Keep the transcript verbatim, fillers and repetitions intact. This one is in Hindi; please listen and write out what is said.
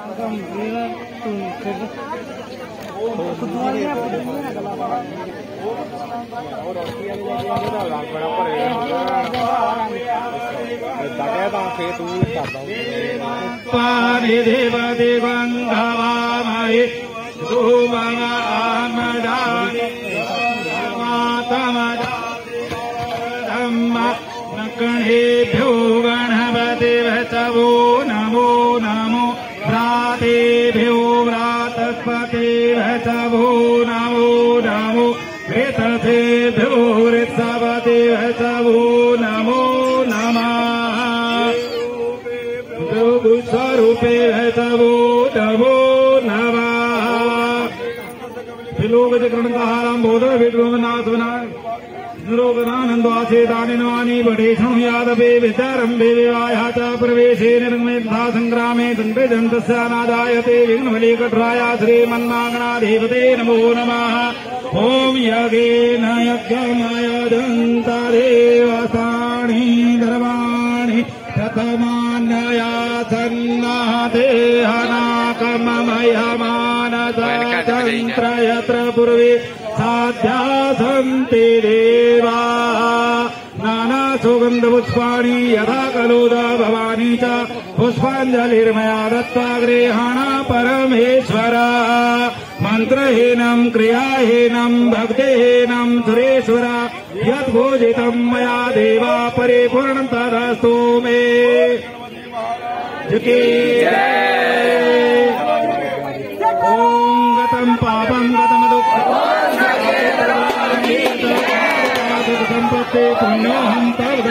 पानि देव देवंगवामहे धूममामदानि मातमदाम्म नकणेभ्यो गणपतिभ्यो नमो नमो भ्रातेभ्यो व्रातस्पतिभ्यो नमो नमो ऋतसेभ्यो ऋत्सपतिभ्यो नमो नमः स्वरूपे तवो नमो नमः विलोकचक्रणकाहारं बोधर विद्रोमनाथवनाय निरोगनानन्दवासेतानिनवानि बडे शृणुयादपे विद्यारम्भे विवाहः च प्रवेशे निर्मेधा संग्रामे दण्डजन्तस्यानादायते विघ्नबलिकट्राय श्रीमन्नागणाधिपते नमो नमः ॐ यज्ञेन यज्ञमयदन्तदेवतानि धर्माणि प्रथमान्यया सन्नादेहनाकममयमानतन्त्र यत्र पूर्वे साध्या सन्ति देवाः नानासुगन्धपुष्पाणि यथा कलुदा भवानी च पुष्पाञ्जलिर्मया दत्त्वा गृहाण परमेश्वर मन्त्रहीनं क्रियाहीनं भक्तिहीनं सुरेश्वर यद्भोजितं मया देवा परिपूर्णं तदस्तु मे ॐ गतं पापं गतं दुःखं सम्पत्ति पुण्योऽहं तद्